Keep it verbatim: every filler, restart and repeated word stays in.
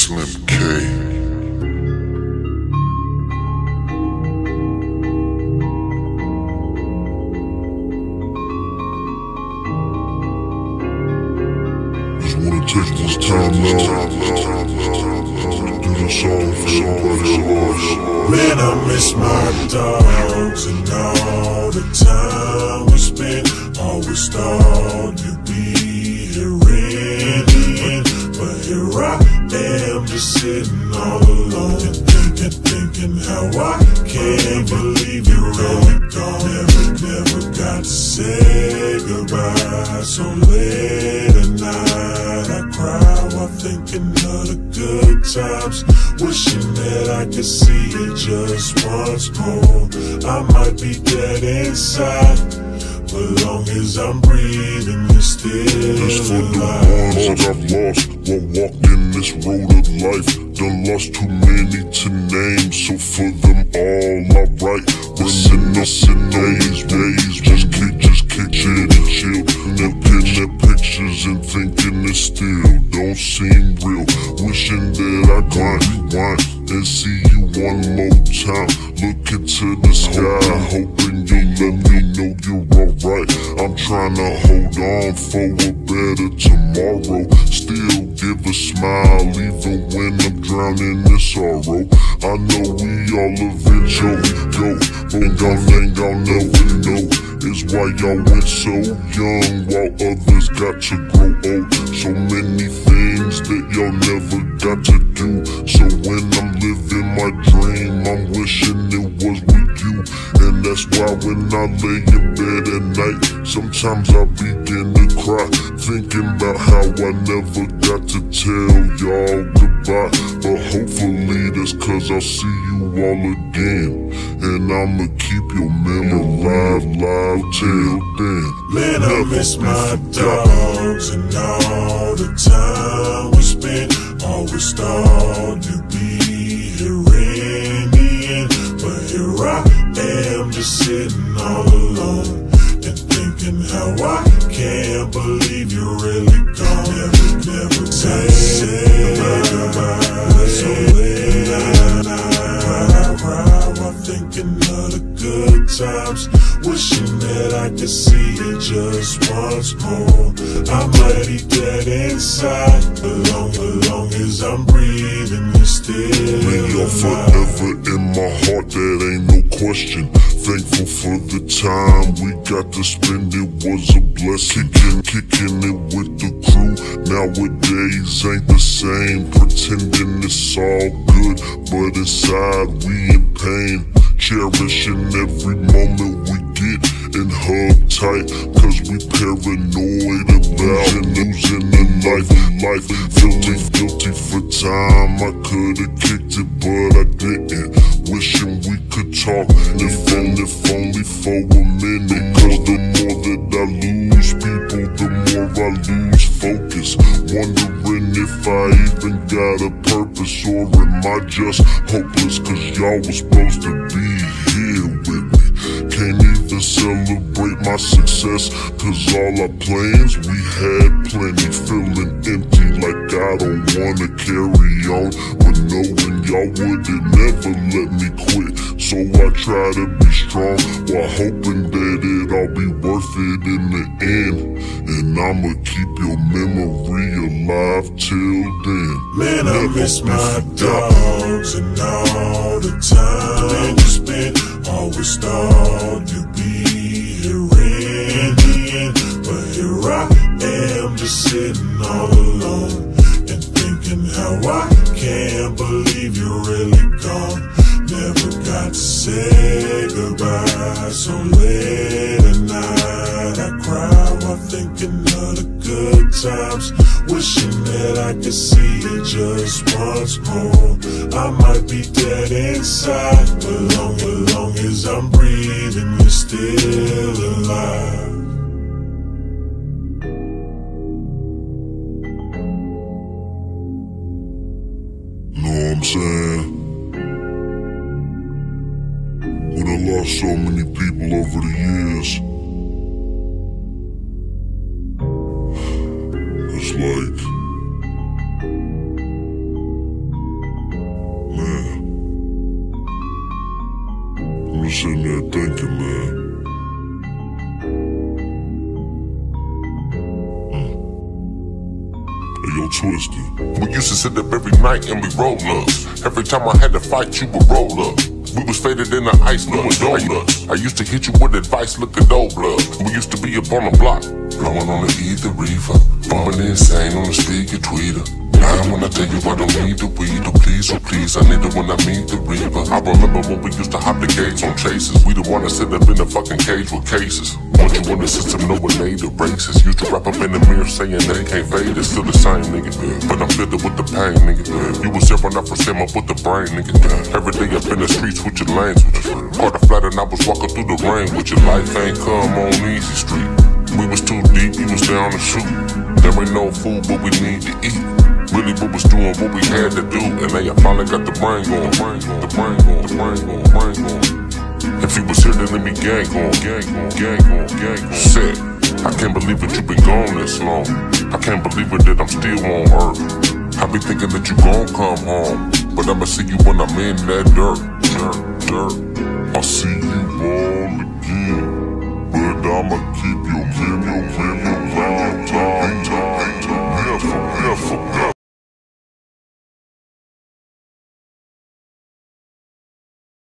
Slim K. Take this time now to do the song for somebody else. Man, I miss my dogs and all the time we spent. Always thought you'd be here in the end, but here I am, just sitting all alone and thinking, thinking how I can't believe you're really gone. Never, never got to say goodbye. So late at night I cry while thinking of the good times, wishing that I could see it just once more. I might be dead inside, but long as I'm breathing, you're still This for the alive. ones that I've lost while walking this road of life. Done lost too many to name, so for them all I write. Reminiscing days, days, just kick, just kick it and chill. And pin their pictures and thinking it still don't seem real. Wishing that I grind, grind and see you one more time. Look into the sky, hoping you'll let me know you're alright. I'm trying to hold on for a better tomorrow. Still give a smile even when I'm drowning in sorrow. I know we all eventually go, but ain't gon' ain't gon' never know is why y'all went so young while others got to grow old. So many things that y'all never got to do. So when I'm living my dream, I'm wishing it was with you. And that's why when I lay in bed at night, sometimes I begin to cry, thinking about how I never got to tell y'all goodbye. But hopefully that's cause I'll see you all again, and I'ma keep your memory alive, live till then. Man, I miss my dogs and all the time we spent. Always thought you'd be here in the end, but here I am, just sitting all alone and thinking how I can't believe you're really gone. Never, never say goodbye. So late at night I cry while thinking of the good times, wishing that I could see it just once more. I might be dead inside, but long, as long as I'm breathing, you're still Man, you're forever in my heart, that ain't no question. Thankful for the time we got to spend, it was a blessing. Kicking, kicking it with the crew, nowadays ain't the same. Pretending it's all good, but inside we in pain. Cherishing every moment we get and hug tight, cause we paranoid about losing a life. Life guilty, guilty for time. I could've kicked it, but I didn't. Wishing we could talk, if only, if only for a minute. Cause the more that I lose people, the more I lose focus. Wondering if I even got a purpose, or am I just hopeless? Cause y'all was supposed to be here with me. Can't even celebrate my success, cause all our plans, we had plenty. Feeling empty like I don't wanna carry on, but knowing y'all wouldn't never let me quit. So I try to be strong while hoping that it all be worth it in the end. And I'ma keep your memory alive till then. Man, I miss my dogs and all the time we spent. Always thought you'd be here in the end, but here I am, just sitting all alone and thinking how I can't believe you're really gone. Never got to say goodbye. So late at night I cry while thinking of the good times, wishing that I could see it just once more. I might be dead inside, but long, as long as I'm breathing, you're still alive. Know what I'm saying? We done lost so many people over the years. It's like sitting there thinking, man. Mm. Hey, yo, Twisted. We used to sit up every night and we roll ups. Every time I had to fight, you would roll up. We was faded in the ice, no donuts. I used to hit you with advice, look at old blood. We used to be up on the block, blowing on the ether reefer, bumping insane on the speaker tweeter. Now when I tell you I don't need the weed, oh please, oh please, I need it when I meet the reaper. I remember when we used to hop the gates on chases. We the one that sit up in the fucking cage with cases. Once you in the system, no one made the races. Used to rap up in the mirror saying they can't fade, it's still the same, nigga. But I'm filled with the pain, nigga. You was here when I first came up with the brain, nigga. Every day up in the streets with your lanes, with your car to flat and I was walking through the rain with your life ain't come on easy street. We was too deep, you was down to shoot. There ain't no food, but we need to eat. Really we was doing what we had to do. And now I finally got the brain going, the brain going, the brain going, the brain going. If you was here then let me gang going, gang going, gang going, gang going. Shit, I can't believe that you been gone this long. I can't believe it that I'm still on earth. I be thinking that you gon' come home, but I'ma see you when I'm in that dirt, dirt, dirt. I see you, boy.